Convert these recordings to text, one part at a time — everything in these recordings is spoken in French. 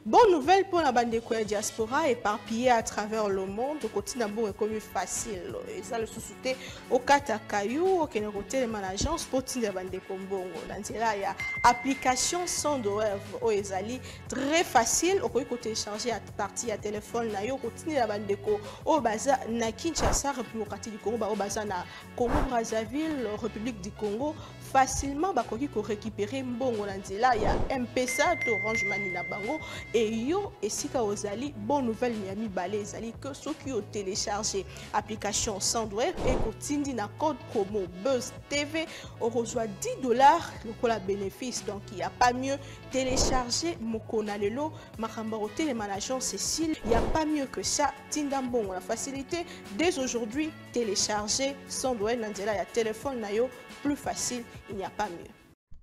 Bonne nouvelle pour la bande de diaspora éparpillée à travers le monde. Au quotidien, bon, est comme facile. Et ça, le sous-souté au Katakayou, au Kénéroté, les agence pour la bande de Kombongo. Dans là, il y a application sans douleur au Ezali. Très facile. Au côté télécharger à partir à téléphone, na yo quotidien la bande de Ko. Au Baza, na Kinshasa, République du Congo, au Baza, na Congo Brazzaville, République du Congo. Facilement, bakoki ko récupérer mbongo na nzela ya M-Pesa to Orange Money na bango et yo esika ozali bonne nouvelle Miami Balé ezali que ceux qui ont téléchargé application Sandwave et kotindi na code promo Buzz TV on reçoit $10 le la bénéfice. Donc il n'y a pas mieux télécharger Mokona Lelo Makambarote les managers Cécile, il n'y a pas mieux que ça. Tindambon la facilité dès aujourd'hui télécharger Sandwave na nzela ya téléphone na yo plus facile. Il n'y a pas mieux.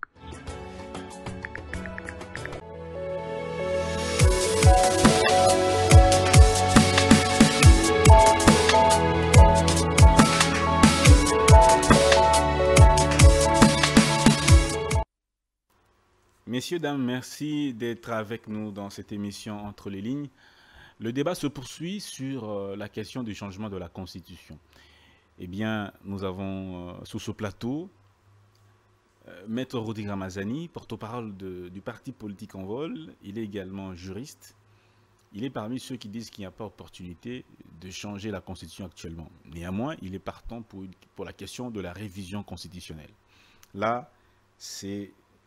Messieurs, dames, merci d'être avec nous dans cette émission Entre les lignes. Le débat se poursuit sur la question du changement de la Constitution. Eh bien, nous avons sous ce plateau Maître Rudi Ramazani, porte-parole du parti politique en vol. Il est également juriste. Il est parmi ceux qui disent qu'il n'y a pas opportunité de changer la Constitution actuellement. Néanmoins, il est partant pour la question de la révision constitutionnelle. Là, il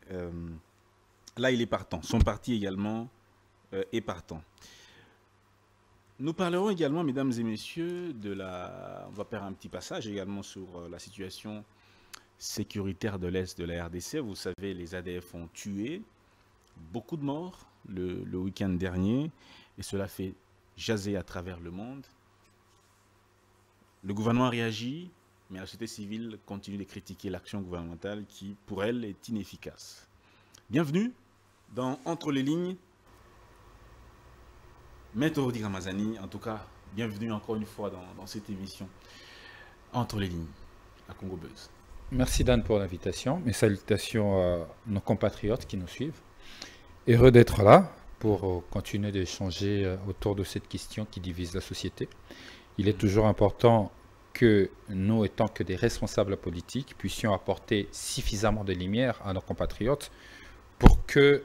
est partant. Son parti également est partant. Nous parlerons également, mesdames et messieurs, on va faire un petit passage également sur la situation sécuritaire de l'Est de la RDC. Vous savez, les ADF ont tué beaucoup de morts le week-end dernier et cela fait jaser à travers le monde. Le gouvernement réagit, mais la société civile continue de critiquer l'action gouvernementale qui, pour elle, est inefficace. Bienvenue dans Entre les lignes. Maître Rudi Ramazani, en tout cas, bienvenue encore une fois dans cette émission Entre les lignes à Congo Buzz. Merci Dan pour l'invitation. Mes salutations à nos compatriotes qui nous suivent. Heureux d'être là pour continuer d'échanger autour de cette question qui divise la société. Il est toujours important que nous, étant que des responsables politiques, puissions apporter suffisamment de lumière à nos compatriotes pour que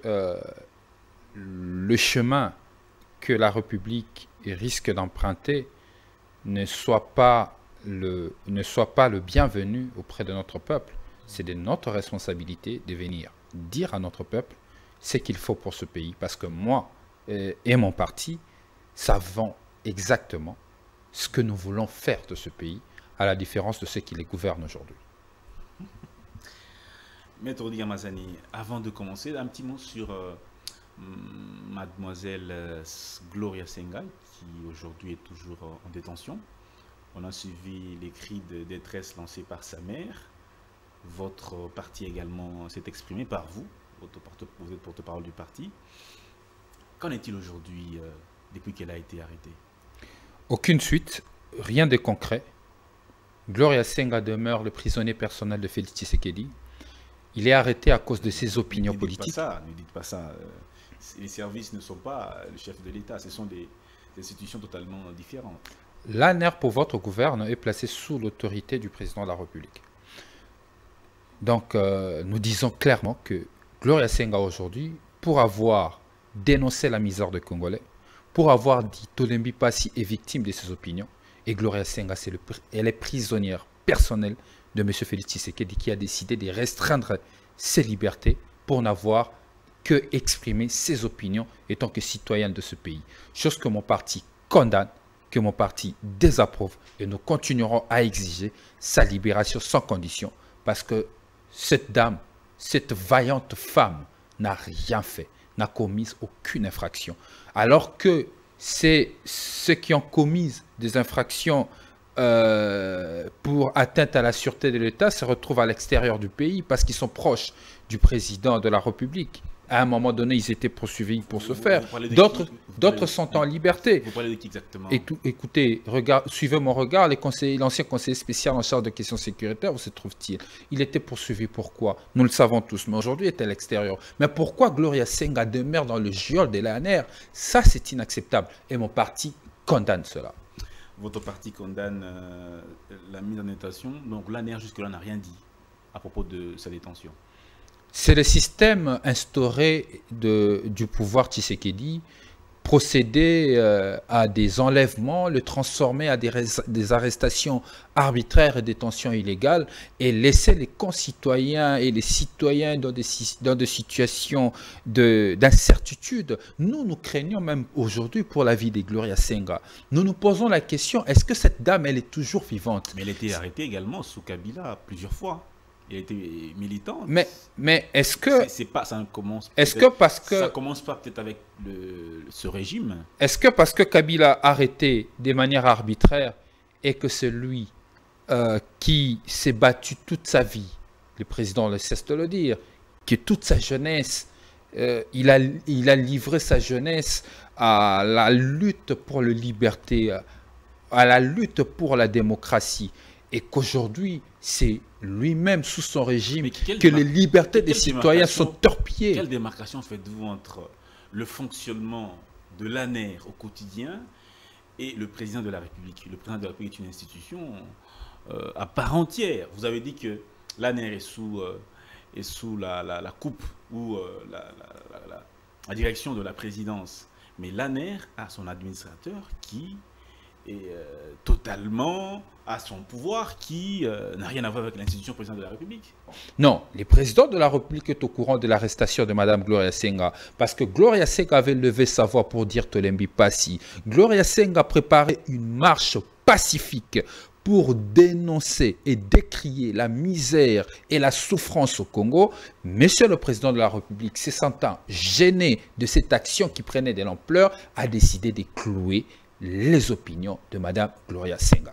le chemin que la République risque d'emprunter ne soit pas le bienvenu auprès de notre peuple. C'est de notre responsabilité de venir dire à notre peuple ce qu'il faut pour ce pays. Parce que moi et mon parti savons exactement ce que nous voulons faire de ce pays, à la différence de ceux qui les gouvernent aujourd'hui. Maître Rudi Ramazani, avant de commencer, un petit mot sur mademoiselle Gloria Senga, qui aujourd'hui est toujours en détention. On a suivi les cris de détresse lancés par sa mère. Votre parti également s'est exprimé par vous. Vous êtes porte-parole du parti. Qu'en est-il aujourd'hui depuis qu'elle a été arrêtée? Aucune suite, rien de concret. Gloria Senga demeure le prisonnier personnel de Félix Tshisekedi. Il est arrêté à cause de ses opinions politiques. Ne dites pas ça. Les services ne sont pas le chef de l'État. Ce sont des institutions totalement différentes. L'ANR pour votre gouverne est placé sous l'autorité du président de la République. Donc, nous disons clairement que Gloria Senga aujourd'hui, pour avoir dénoncé la misère des Congolais, pour avoir dit Tolembi Passi est victime de ses opinions, et Gloria Senga, elle est prisonnière personnelle de M. Félix Tshisekedi qui a décidé de restreindre ses libertés pour n'avoir que exprimer ses opinions étant que citoyenne de ce pays. Chose que mon parti condamne, que mon parti désapprouve, et nous continuerons à exiger sa libération sans condition parce que cette dame, cette vaillante femme n'a rien fait, n'a commis aucune infraction. Alors que c'est ceux qui ont commis des infractions pour atteinte à la sûreté de l'État se retrouvent à l'extérieur du pays parce qu'ils sont proches du président de la République. À un moment donné, ils étaient poursuivis pour ce Vous faire. parlez de D'autres qui? Vous d'autres parlez de- sont en liberté. Vous parlez de qui exactement? Écoutez, suivez mon regard, l'ancien conseiller spécial en charge de questions sécuritaires, où se trouve-t-il? Il était poursuivi pourquoi? Nous le savons tous, mais aujourd'hui il est à l'extérieur. Mais pourquoi Gloria Senga demeure dans le geôle de l'ANR? Ça, c'est inacceptable. Et mon parti condamne cela. Votre parti condamne la mise en détention. Donc l'ANR jusque-là n'a rien dit à propos de sa détention. C'est le système instauré du pouvoir Tshisekedi, procéder à des enlèvements, le transformer à des arrestations arbitraires et détentions illégales et laisser les concitoyens et les citoyens dans des situations d'incertitude. Nous craignons même aujourd'hui pour la vie de Gloria Senga. Nous nous posons la question, est-ce que cette dame, elle est toujours vivante? Mais elle a été arrêtée également sous Kabila plusieurs fois. Elle était militante. Mais est-ce que... C'est pas, ça commence Est-ce que parce que... Ça commence pas peut-être avec ce régime. Est-ce que parce que Kabila a arrêté de manière arbitraire et que celui qui s'est battu toute sa vie, le président ne cesse de le dire, que toute sa jeunesse, il a livré sa jeunesse à la lutte pour la liberté, à la lutte pour la démocratie, et qu'aujourd'hui, c'est lui-même sous son régime que les libertés des citoyens sont torpillées. Quelle démarcation faites-vous entre le fonctionnement de l'ANR au quotidien et le président de la République? Le président de la République est une institution à part entière. Vous avez dit que l'ANR est sous la coupe ou la direction de la présidence. Mais l'ANR a son administrateur qui est totalement à son pouvoir, qui n'a rien à voir avec l'institution président de la République. Non, le président de la République est au courant de l'arrestation de Mme Gloria Senga, parce que Gloria Senga avait levé sa voix pour dire Tolembi Passi. Gloria Senga préparait une marche pacifique pour dénoncer et décrier la misère et la souffrance au Congo. Monsieur le président de la République, se sentant gêné de cette action qui prenait de l'ampleur, a décidé de clouer les opinions de Mme Gloria Senga.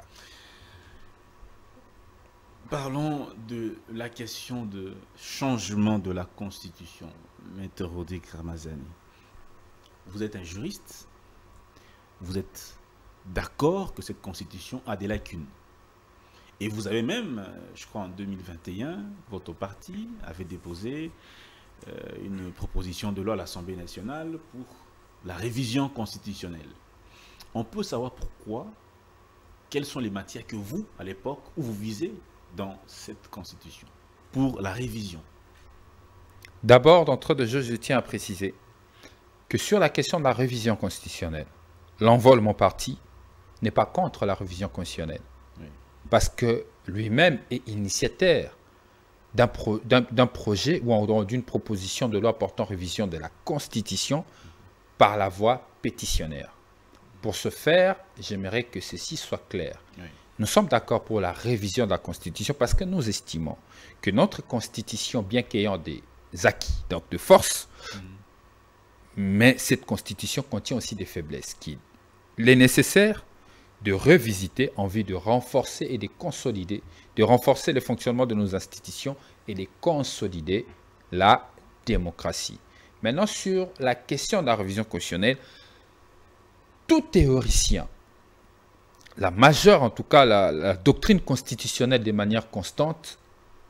Parlons de la question de changement de la Constitution. Maître Rodrigue Ramazani, vous êtes un juriste, vous êtes d'accord que cette Constitution a des lacunes. Et vous avez même, je crois en 2021, votre parti avait déposé une proposition de loi à l'Assemblée nationale pour la révision constitutionnelle. On peut savoir pourquoi, quelles sont les matières que vous, à l'époque, où vous visez dans cette Constitution pour la révision? D'abord, d'entrée de jeu, je tiens à préciser que sur la question de la révision constitutionnelle, l'envol, mon parti, n'est pas contre la révision constitutionnelle. Oui. Parce que lui-même est initiateur d'un projet ou d'une proposition de loi portant révision de la Constitution par la voie pétitionnaire. Pour ce faire, j'aimerais que ceci soit clair. Oui. Nous sommes d'accord pour la révision de la Constitution parce que nous estimons que notre Constitution, bien qu'ayant des acquis, donc de force, mais cette Constitution contient aussi des faiblesses qu'il est nécessaire de revisiter en vue de renforcer et de consolider, de renforcer le fonctionnement de nos institutions et de consolider la démocratie. Maintenant, sur la question de la révision constitutionnelle, tout théoricien, la majeure, en tout cas la doctrine constitutionnelle de manière constante,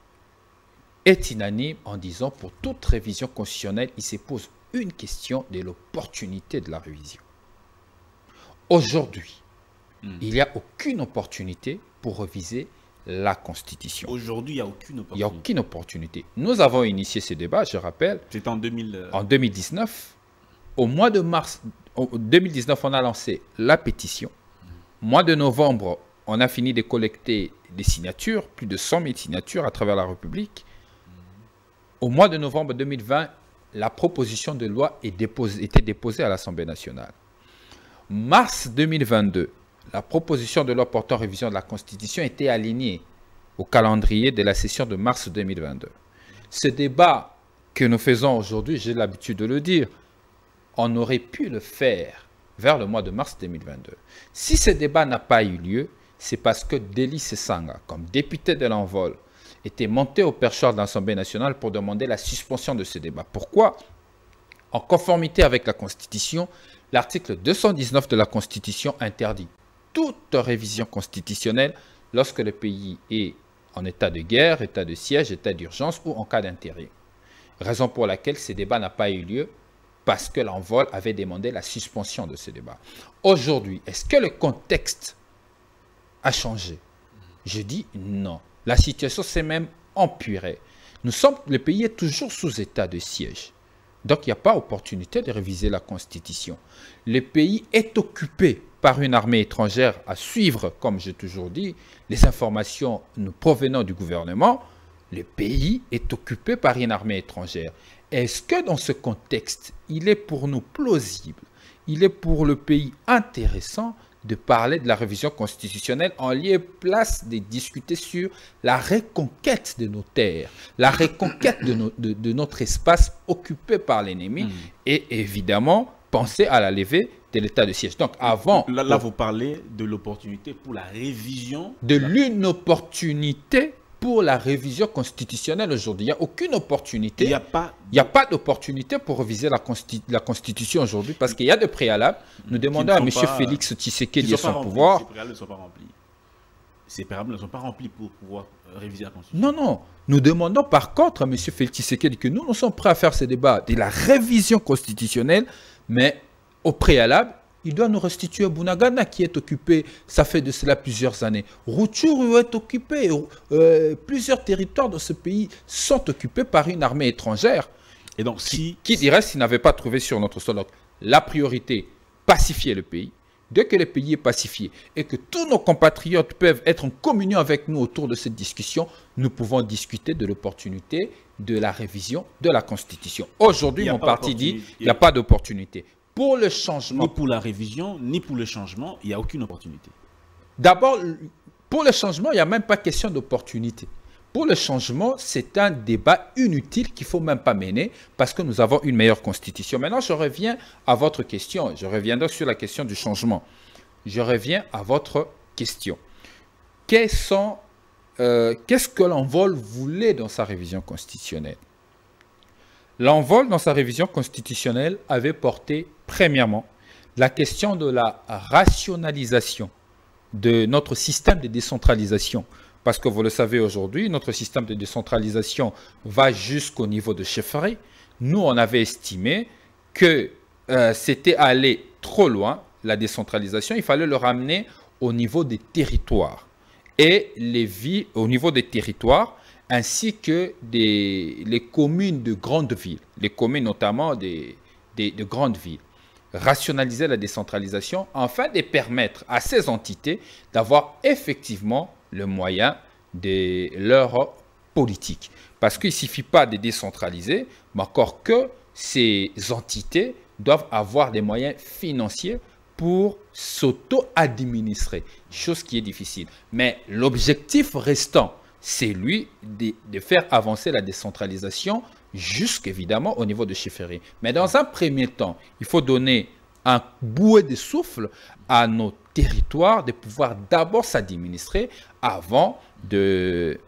est unanime en disant pour toute révision constitutionnelle, il se pose une question de l'opportunité de la révision. Aujourd'hui, il n'y a aucune opportunité pour réviser la Constitution. Aujourd'hui, il n'y a aucune opportunité. Il n'y a aucune opportunité. Nous avons initié ce débat, je rappelle. C'était en 2019. Au mois de mars 2019, on a lancé la pétition. Mois de novembre, on a fini de collecter des signatures, plus de 100 000 signatures à travers la République. Au mois de novembre 2020, la proposition de loi était déposée à l'Assemblée nationale. Mars 2022, la proposition de loi portant révision de la Constitution était alignée au calendrier de la session de mars 2022. Ce débat que nous faisons aujourd'hui, j'ai l'habitude de le dire, on aurait pu le faire vers le mois de mars 2022. Si ce débat n'a pas eu lieu, c'est parce que Délice Sanga, comme député de l'Envol, était monté au perchoir de l'Assemblée nationale pour demander la suspension de ce débat. Pourquoi? En conformité avec la Constitution, l'article 219 de la Constitution interdit toute révision constitutionnelle lorsque le pays est en état de guerre, état de siège, état d'urgence ou en cas d'intérim. Raison pour laquelle ce débat n'a pas eu lieu parce que l'envol avait demandé la suspension de ce débat. Aujourd'hui, est-ce que le contexte a changé? Je dis non. La situation s'est même empirée. Le pays est toujours sous état de siège. Donc, il n'y a pas opportunité de réviser la Constitution. Le pays est occupé par une armée étrangère à suivre, comme j'ai toujours dit, les informations nous provenant du gouvernement. Le pays est occupé par une armée étrangère. Est-ce que dans ce contexte, il est pour nous plausible, il est pour le pays intéressant de parler de la révision constitutionnelle en lieu et place de discuter sur la reconquête de nos terres, la reconquête de notre espace occupé par l'ennemi et évidemment penser à la levée de l'état de siège. Donc avant... Là, vous parlez de l'opportunité pour la révision... De l'inopportunité pour la révision constitutionnelle aujourd'hui. Il n'y a aucune opportunité. Il n'y a pas d'opportunité pour réviser la Constitution aujourd'hui parce qu'il y a des préalables. Nous demandons à M. Félix Tshisekedi et son pouvoir. Ces préalables ne sont pas remplis. Ces préalables ne sont pas remplis pour pouvoir réviser la Constitution. Non. Nous demandons par contre à M. Félix Tshisekedi que nous sommes prêts à faire ce débat de la révision constitutionnelle, mais au préalable, il doit nous restituer Bunagana qui est occupé, ça fait de cela plusieurs années. Rutshuru est occupé, plusieurs territoires de ce pays sont occupés par une armée étrangère. Et donc, qui dirait s'il n'avait pas trouvé sur notre sol la priorité, pacifier le pays. Dès que le pays est pacifié et que tous nos compatriotes peuvent être en communion avec nous autour de cette discussion, nous pouvons discuter de l'opportunité de la révision de la Constitution. Aujourd'hui, mon parti dit qu'il n'y a pas d'opportunité. Pour le changement. Ni pour la révision, ni pour le changement, il n'y a aucune opportunité. D'abord, pour le changement, il n'y a même pas question d'opportunité. Pour le changement, c'est un débat inutile qu'il ne faut même pas mener parce que nous avons une meilleure constitution. Maintenant, je reviens à votre question. Je reviendrai sur la question du changement. Je reviens à votre question. Qu'est-ce que l'envol voulait dans sa révision constitutionnelle? L'envol dans sa révision constitutionnelle avait porté, premièrement, la question de la rationalisation de notre système de décentralisation. Parce que vous le savez aujourd'hui, notre système de décentralisation va jusqu'au niveau de chefferie. Nous, on avait estimé que c'était aller trop loin, la décentralisation. Il fallait le ramener au niveau des territoires. Et au niveau des territoires, ainsi que les communes de grandes villes, les communes notamment de grandes villes. Rationaliser la décentralisation afin de permettre à ces entités d'avoir effectivement le moyen de leur politique. Parce qu'il ne suffit pas de décentraliser, mais encore que ces entités doivent avoir des moyens financiers pour s'auto-administrer, chose qui est difficile. Mais l'objectif restant, c'est lui de faire avancer la décentralisation jusqu'évidemment au niveau de chefferie. Mais dans un premier temps, il faut donner un bouée de souffle à nos territoires de pouvoir d'abord s'administrer avant de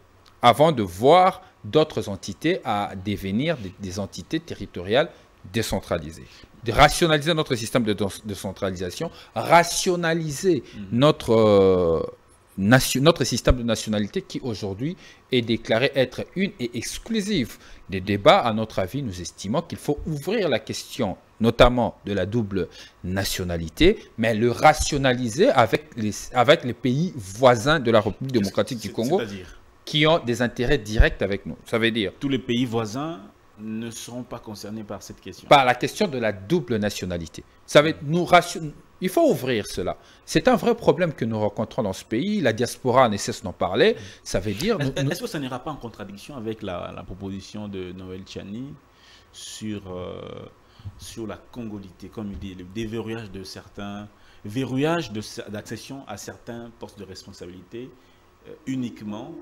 voir d'autres entités à devenir des entités territoriales décentralisées. De rationaliser notre système de décentralisation, rationaliser notre système de nationalité qui aujourd'hui est déclaré être une et exclusive. Des débats, à notre avis, nous estimons qu'il faut ouvrir la question, notamment de la double nationalité, mais le rationaliser avec les pays voisins de la République démocratique du Congo qui ont des intérêts directs avec nous. Ça veut dire... Tous les pays voisins ne seront pas concernés par cette question. Par la question de la double nationalité. Ça veut il faut ouvrir cela. C'est un vrai problème que nous rencontrons dans ce pays. La diaspora ne cesse d'en parler. Ça veut dire... Est-ce que ça n'ira pas en contradiction avec la proposition de Noël Tchani sur la congolité, comme il dit, le déverrouillage de certains... Verrouillage d'accession à certains postes de responsabilité uniquement...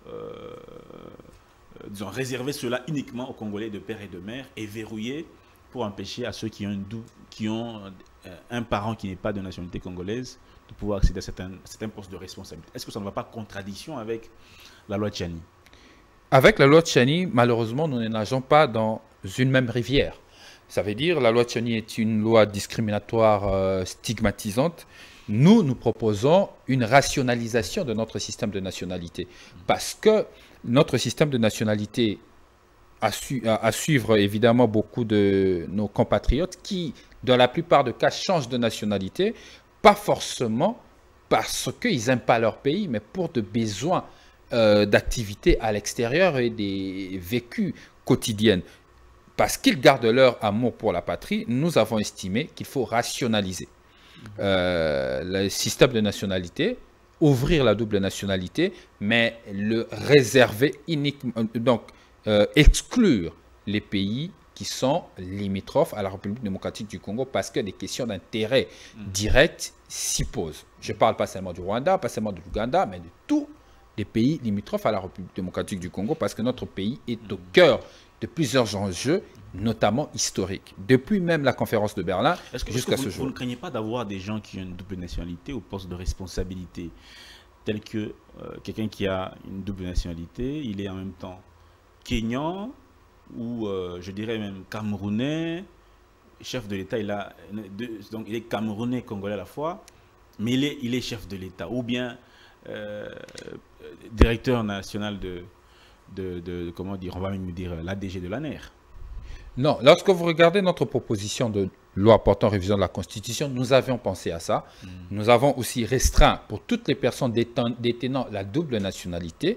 disons, réserver cela uniquement aux Congolais de père et de mère et verrouiller pour empêcher à ceux qui ont un parent qui n'est pas de nationalité congolaise de pouvoir accéder à certains postes de responsabilité. Est-ce que ça ne va pas en contradiction avec la loi Tchani? Avec la loi Tchani, malheureusement, nous ne nageons pas dans une même rivière. Ça veut dire la loi Tchani est une loi discriminatoire stigmatisante. Nous proposons une rationalisation de notre système de nationalité. Parce que notre système de nationalité, à suivre évidemment beaucoup de nos compatriotes qui, dans la plupart des cas, changent de nationalité, pas forcément parce qu'ils n'aiment pas leur pays, mais pour de besoins d'activités à l'extérieur et des vécus quotidiennes. Parce qu'ils gardent leur amour pour la patrie, nous avons estimé qu'il faut rationaliser le système de nationalité, ouvrir la double nationalité, mais le réserver uniquement, donc exclure les pays qui sont limitrophes à la République démocratique du Congo parce que des questions d'intérêt direct s'y posent. Je ne parle pas seulement du Rwanda, pas seulement de l'Ouganda, mais de tous les pays limitrophes à la République démocratique du Congo parce que notre pays est au cœur de plusieurs enjeux, notamment historiques. Depuis même la conférence de Berlin jusqu'à ce jour. Vous ne craignez pas d'avoir des gens qui ont une double nationalité au poste de responsabilité, tel que quelqu'un qui a une double nationalité, il est en même temps Kenyan ou je dirais même Camerounais, chef de l'État, donc il est Camerounais, Congolais à la fois, mais il est chef de l'État, ou bien directeur national comment dire, on va même dire l'ADG de l'ANER. Non, lorsque vous regardez notre proposition de loi portant révision de la Constitution, nous avions pensé à ça. Nous avons aussi restreint pour toutes les personnes détenant la double nationalité,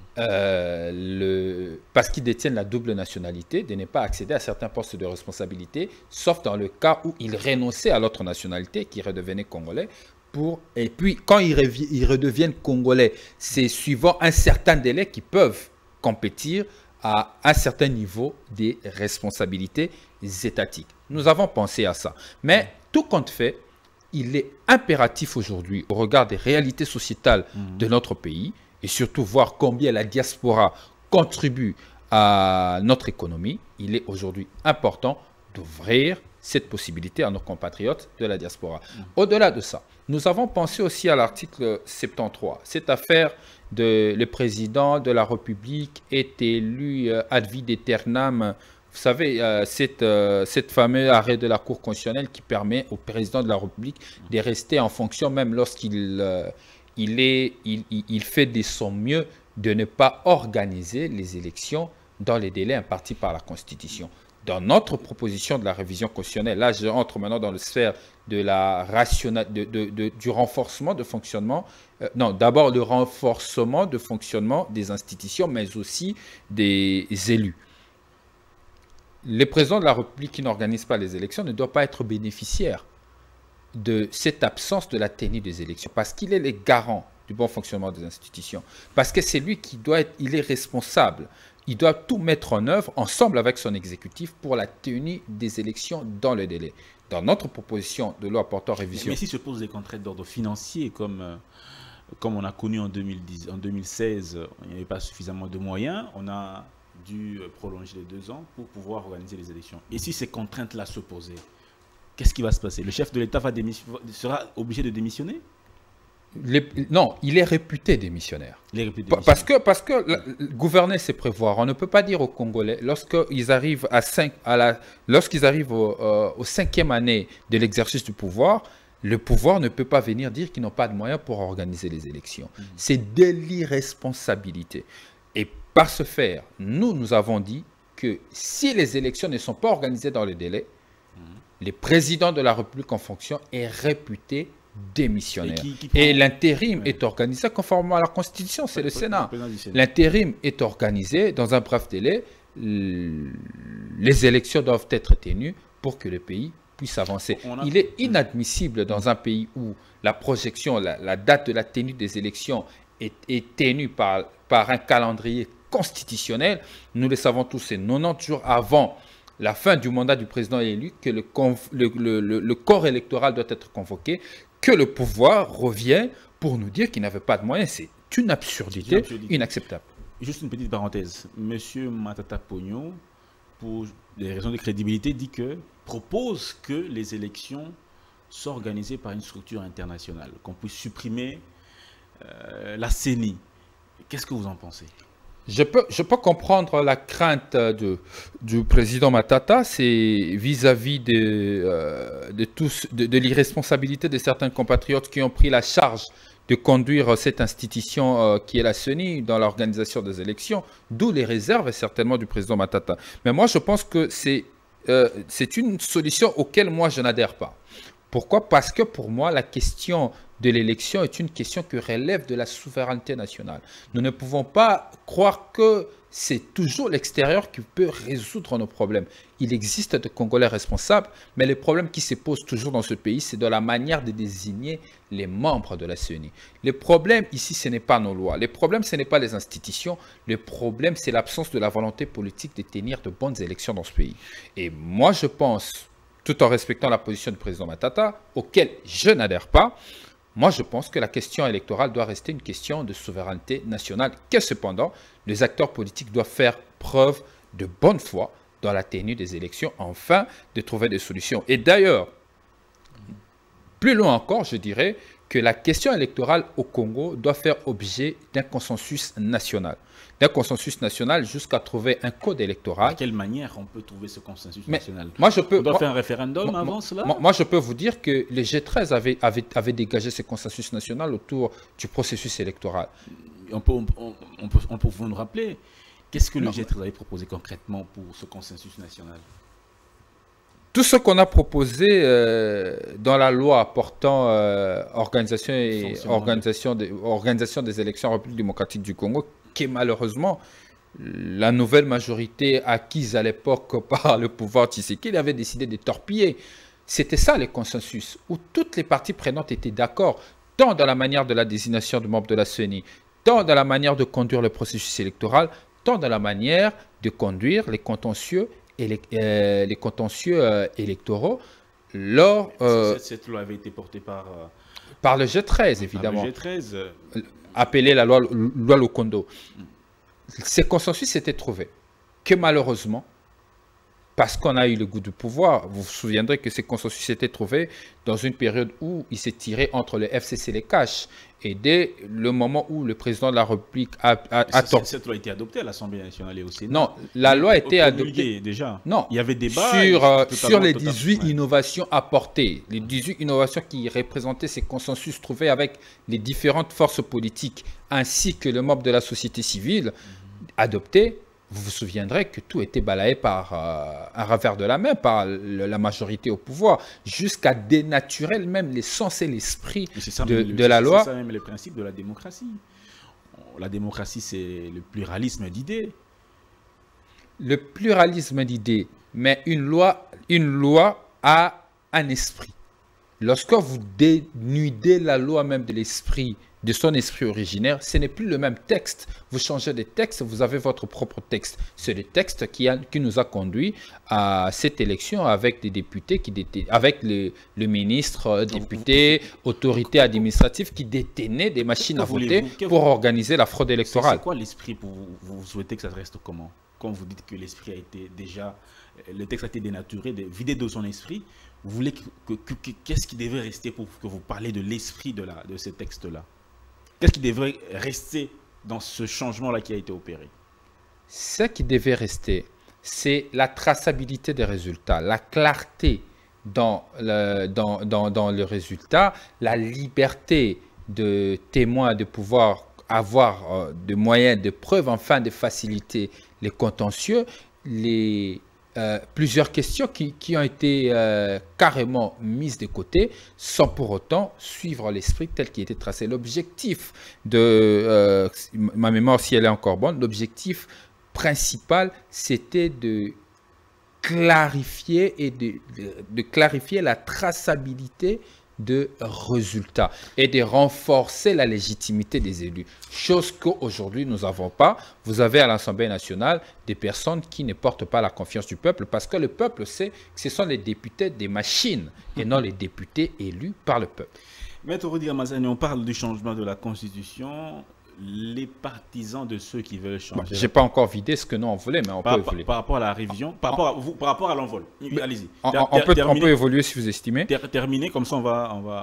parce qu'ils détiennent la double nationalité, de ne pas accéder à certains postes de responsabilité, sauf dans le cas où ils renonçaient à l'autre nationalité, qui redevenaient congolais. Et puis, quand ils redeviennent congolais, c'est suivant un certain délai qu'ils peuvent compétir à un certain niveau des responsabilités étatiques. Nous avons pensé à ça. Mais tout compte fait, il est impératif aujourd'hui, au regard des réalités sociétales de notre pays, et surtout voir combien la diaspora contribue à notre économie, il est aujourd'hui important d'ouvrir cette possibilité à nos compatriotes de la diaspora. Au-delà de ça, nous avons pensé aussi à l'article 73. Cette affaire de le président de la République est élu ad vitam. Vous savez, cette fameux arrêt de la Cour constitutionnelle qui permet au président de la République de rester en fonction même lorsqu'il fait de son mieux de ne pas organiser les élections dans les délais impartis par la Constitution. Dans notre proposition de la révision constitutionnelle, là je entre maintenant dans le sphère de du renforcement de fonctionnement, d'abord le renforcement de fonctionnement des institutions, mais aussi des élus. Le président de la République qui n'organise pas les élections ne doit pas être bénéficiaire de cette absence de la tenue des élections, parce qu'il est le garant du bon fonctionnement des institutions, parce que c'est lui qui il est responsable. Il doit tout mettre en œuvre ensemble avec son exécutif pour la tenue des élections dans le délai. Dans notre proposition de loi portant révision... Mais s'il se pose des contraintes d'ordre financier, comme on a connu en 2016, il n'y avait pas suffisamment de moyens, on a dû prolonger les 2 ans pour pouvoir organiser les élections. Et si ces contraintes-là se posaient, qu'est-ce qui va se passer? Le chef de l'État sera obligé de démissionner? Non, il est réputé démissionnaire. Parce que gouverner, c'est prévoir. On ne peut pas dire aux Congolais, lorsqu'ils arrivent au 5e année de l'exercice du pouvoir, le pouvoir ne peut pas venir dire qu'ils n'ont pas de moyens pour organiser les élections. C'est de l'irresponsabilité. Et par ce faire, nous avons dit que si les élections ne sont pas organisées dans les délais, le président de la République en fonction est réputé démissionnaire. Et l'intérim est organisé conformément à la Constitution, c'est le Sénat. L'intérim est organisé dans un bref délai. Les élections doivent être tenues pour que le pays puisse avancer. Il est inadmissible dans un pays où la projection, la date de la tenue des élections est tenue par un calendrier constitutionnel. Nous le savons tous, c'est 90 jours avant la fin du mandat du président élu que le corps électoral doit être convoqué, que le pouvoir revient pour nous dire qu'il n'avait pas de moyens. C'est une absurdité inacceptable. Juste une petite parenthèse. Monsieur Matata Pogno, pour des raisons de crédibilité, propose que les élections soient organisées par une structure internationale, qu'on puisse supprimer la CENI. Qu'est-ce que vous en pensez? Je peux comprendre la crainte du président Matata, c'est vis-à-vis de l'irresponsabilité de certains compatriotes qui ont pris la charge de conduire cette institution qui est la CENI dans l'organisation des élections, d'où les réserves certainement du président Matata. Mais moi, je pense que c'est une solution auquel moi, je n'adhère pas. Pourquoi? Parce que pour moi, la question de l'élection est une question qui relève de la souveraineté nationale. Nous ne pouvons pas croire que c'est toujours l'extérieur qui peut résoudre nos problèmes. Il existe des Congolais responsables, mais les problèmes qui se posent toujours dans ce pays, c'est de la manière de désigner les membres de la CENI. Le problème ici, ce n'est pas nos lois. Le problème, ce n'est pas les institutions. Le problème, c'est l'absence de la volonté politique de tenir de bonnes élections dans ce pays. Et moi, je pense, tout en respectant la position du président Matata, auquel je n'adhère pas, moi je pense que la question électorale doit rester une question de souveraineté nationale, que cependant, les acteurs politiques doivent faire preuve de bonne foi dans la tenue des élections, afin de trouver des solutions. Et d'ailleurs, plus loin encore, je dirais que la question électorale au Congo doit faire objet d'un consensus national. D'un consensus national jusqu'à trouver un code électoral. De quelle manière on peut trouver ce consensus national? Moi, je peux, on doit faire un référendum avant cela? Moi, je peux vous dire que les G13 avaient dégagé ce consensus national autour du processus électoral. On peut vous nous rappeler, qu'est-ce que le G13 avait proposé concrètement pour ce consensus national? Tout ce qu'on a proposé dans la loi portant organisation des élections en République démocratique du Congo, qui est malheureusement la nouvelle majorité acquise à l'époque par le pouvoir Tshisekedi avait décidé de torpiller. C'était ça le consensus, où toutes les parties prenantes étaient d'accord, tant dans la manière de la désignation de membres de la CENI, tant dans la manière de conduire le processus électoral, tant dans la manière de conduire les contentieux électoraux. Cette loi avait été portée par le G13, évidemment. Le G13. Appelée la loi Lokondo. Ce consensus s'était trouvé. Que malheureusement, parce qu'on a eu le goût du pouvoir, vous vous souviendrez que ce consensus s'était trouvé dans une période où il s'est tiré entre le FCC et les caches. Et dès le moment où le président de la République cette loi a été adoptée à l'Assemblée nationale et au Sénat. Non, la loi a été adoptée. Déjà. Non. Il y avait débat. Sur les 18 innovations apportées, les 18 innovations qui représentaient ces consensus trouvés avec les différentes forces politiques ainsi que le membre de la société civile adoptés. Vous vous souviendrez que tout était balayé par un revers de la main, par la majorité au pouvoir, jusqu'à dénaturer même l'essence et l'esprit de la loi. C'est ça même le principe de la démocratie. La démocratie, c'est le pluralisme d'idées. Le pluralisme d'idées, mais une loi a un esprit. Lorsque vous dénudez la loi même de l'esprit, de son esprit originaire, ce n'est plus le même texte. Vous changez de texte, vous avez votre propre texte. C'est le texte qui nous a conduit à cette élection avec des députés, avec le ministre, député, autorité administrative qui détenaient des machines à voter pour organiser la fraude électorale. C'est quoi l'esprit pour vous? Vous souhaitez que ça reste comment? Quand vous dites que l'esprit a été déjà, le texte a été dénaturé, vidé de son esprit, vous voulez qu'est-ce qui devait rester pour que vous parlez de l'esprit de ce texte-là? Qu'est-ce qui devrait rester dans ce changement-là qui a été opéré? Ce qui devait rester, c'est la traçabilité des résultats, la clarté dans le résultat, la liberté de témoins de pouvoir avoir des moyens de preuve afin de faciliter les contentieux, plusieurs questions qui ont été carrément mises de côté sans pour autant suivre l'esprit tel qu'il était tracé. L'objectif de ma mémoire, si elle est encore bonne, l'objectif principal, c'était de clarifier de clarifier la traçabilité de résultats et de renforcer la légitimité des élus. Chose qu'aujourd'hui nous n'avons pas. Vous avez à l'Assemblée nationale des personnes qui ne portent pas la confiance du peuple parce que le peuple sait que ce sont les députés des machines et non les députés élus par le peuple. Maître Rudi Ramazani, on parle du changement de la Constitution. Les partisans de ceux qui veulent changer. Je n'ai pas encore vidé ce que nous on voulait, mais on peut évoluer. Par rapport à la révision, par rapport à l'envol. Allez-y. On peut évoluer si vous estimez. Terminer, comme ça on va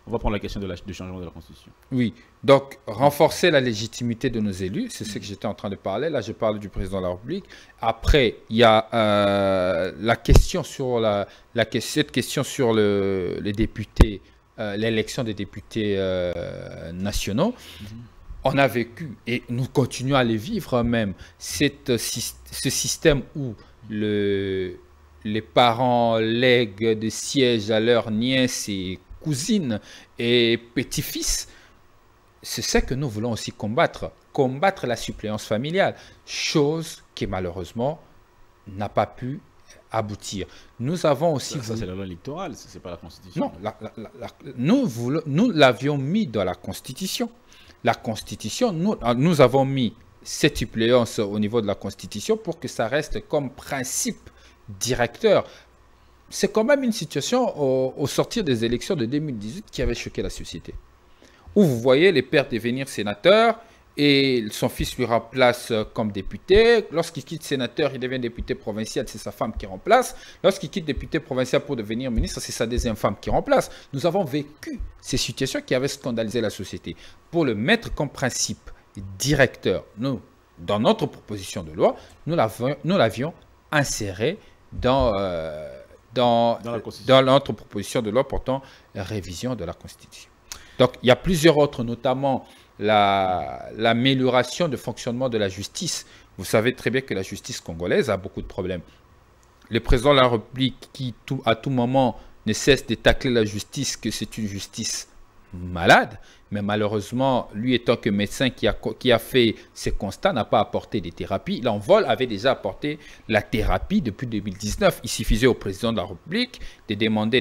On va prendre la question du changement de la Constitution. Oui, donc renforcer la légitimité de nos élus, c'est ce que j'étais en train de parler. Là, je parle du président de la République. Après, il y a la question sur cette question sur les députés, l'élection des députés nationaux. On a vécu, et nous continuons à les vivre même, ce système où les parents lèguent des sièges à leurs nièces et cousines et petits-fils. C'est ce que nous voulons aussi combattre la suppléance familiale, chose qui malheureusement n'a pas pu aboutir. Nous avons aussi... Ça c'est la loi électorale, ce n'est pas la Constitution. Non, nous l'avions mis dans la Constitution. La Constitution, nous avons mis cette suppléance au niveau de la Constitution pour que ça reste comme principe directeur. C'est quand même une situation au sortir des élections de 2018 qui avait choqué la société. Où vous voyez les pères devenir sénateurs et son fils lui remplace comme député. Lorsqu'il quitte sénateur, il devient député provincial, c'est sa femme qui remplace. Lorsqu'il quitte député provincial pour devenir ministre, c'est sa deuxième femme qui remplace. Nous avons vécu ces situations qui avaient scandalisé la société. Pour le mettre comme principe directeur, nous, dans notre proposition de loi, nous l'avions inséré dans notre proposition de loi portant révision de la Constitution. Donc, il y a plusieurs autres, notamment l'amélioration du fonctionnement de la justice. Vous savez très bien que la justice congolaise a beaucoup de problèmes. Le président de la République qui, à tout moment, ne cesse de tacler la justice, que c'est une justice malade, mais malheureusement, lui étant que médecin qui a fait ces constats, n'a pas apporté des thérapies. L'envol avait déjà apporté la thérapie depuis 2019. Il suffisait au président de la République de demander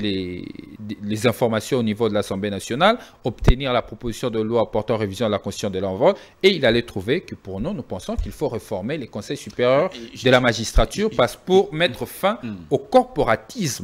les informations au niveau de l'Assemblée nationale, obtenir la proposition de loi portant révision de la Constitution de l'envol, et il allait trouver que pour nous, nous pensons qu'il faut réformer les conseils supérieurs de la magistrature pour mettre fin au corporatisme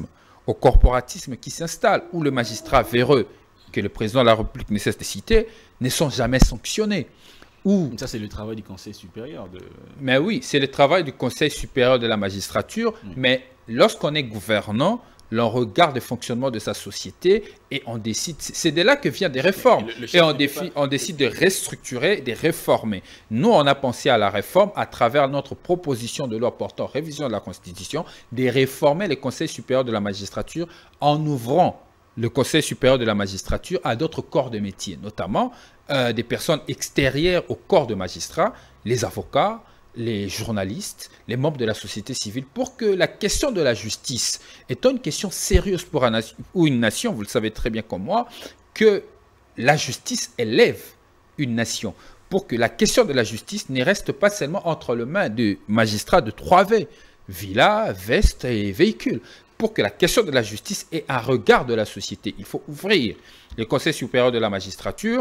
qui s'installe, où le magistrat véreux que le président de la République ne cesse de citer, ne sont jamais sanctionnés. Ça, c'est le travail du Conseil supérieur. Mais oui, c'est le travail du Conseil supérieur de la magistrature, mais lorsqu'on est gouvernant, l'on regarde le fonctionnement de sa société et on décide, c'est de là que viennent des réformes. Et on décide de restructurer, de réformer. Nous, on a pensé à la réforme à travers notre proposition de loi portant révision de la Constitution, de réformer le Conseil supérieur de la magistrature en ouvrant le Conseil supérieur de la magistrature à d'autres corps de métier, notamment des personnes extérieures au corps de magistrats, les avocats, les journalistes, les membres de la société civile, pour que la question de la justice étant une question sérieuse pour une nation, vous le savez très bien comme moi, que la justice élève une nation, pour que la question de la justice ne reste pas seulement entre les mains de magistrats de 3V, villa, veste et véhicule. Pour que la question de la justice ait un regard de la société, il faut ouvrir le Conseil supérieur de la magistrature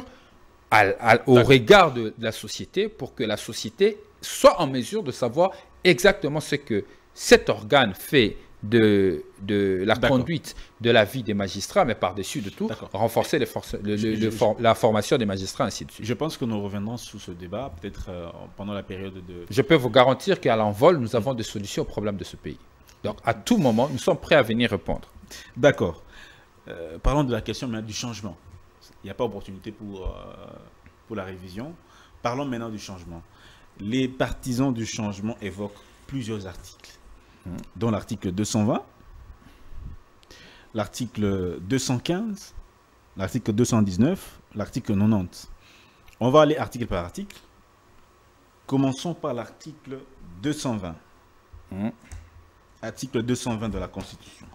au regard de la société pour que la société soit en mesure de savoir exactement ce que cet organe fait de la conduite de la vie des magistrats, mais par-dessus de tout, renforcer la formation des magistrats, ainsi de suite. Je pense que nous reviendrons sous ce débat, peut-être pendant la période de... Je peux vous garantir qu'à l'envol, nous avons des solutions aux problèmes de ce pays. Donc, à tout moment, nous sommes prêts à venir répondre. D'accord. Parlons de la question maintenant du changement. Il n'y a pas opportunité pour la révision. Parlons maintenant du changement. Les partisans du changement évoquent plusieurs articles, dont l'article 220, l'article 215, l'article 219, l'article 90. On va aller article par article. Commençons par l'article 220. Article 220 de la Constitution.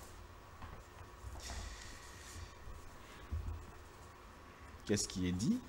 Qu'est-ce qui est dit?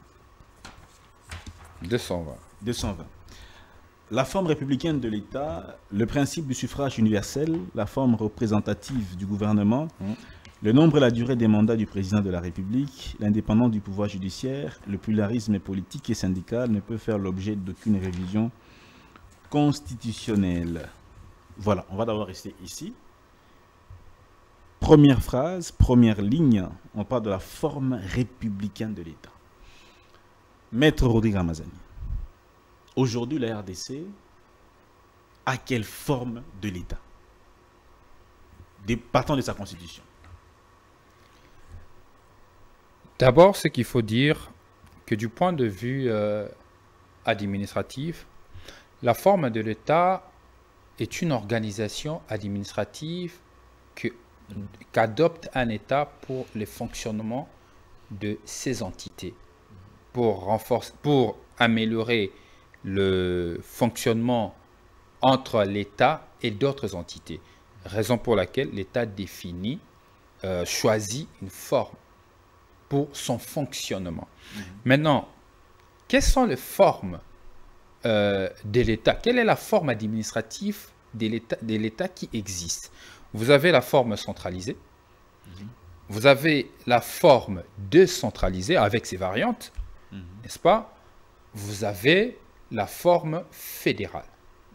220. 220. La forme républicaine de l'État, le principe du suffrage universel, la forme représentative du gouvernement, le nombre et la durée des mandats du président de la République, l'indépendance du pouvoir judiciaire, le pluralisme politique et syndical ne peut faire l'objet d'aucune révision constitutionnelle. Voilà, on va d'abord rester ici. Première phrase, première ligne, on parle de la forme républicaine de l'État. Maître Rodrigue Ramazani, aujourd'hui la RDC a quelle forme de l'État? Partant de sa constitution. D'abord, ce qu'il faut dire, que du point de vue administratif, la forme de l'État est une organisation administrative qu'adopte un État pour le fonctionnement de ses entités, pour améliorer le fonctionnement entre l'État et d'autres entités. Raison pour laquelle l'État définit, choisit une forme pour son fonctionnement. Maintenant, quelles sont les formes de l'État? Quelle est la forme administrative de l'État qui existe? Vous avez la forme centralisée, vous avez la forme décentralisée avec ses variantes, n'est-ce pas? Vous avez la forme fédérale.